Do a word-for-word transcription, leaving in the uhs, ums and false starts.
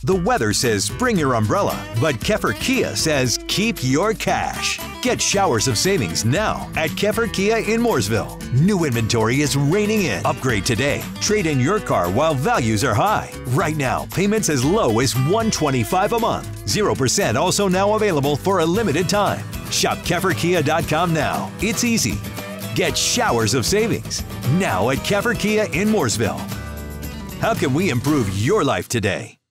The weather says bring your umbrella, but Keffer Kia says keep your cash. Get showers of savings now at Keffer Kia in Mooresville. New inventory is raining in. Upgrade today. Trade in your car while values are high. Right now, payments as low as one hundred twenty-five dollars a month. zero percent also now available for a limited time. Shop Keffer Kia dot com now. It's easy. Get showers of savings now at Keffer Kia in Mooresville. How can we improve your life today?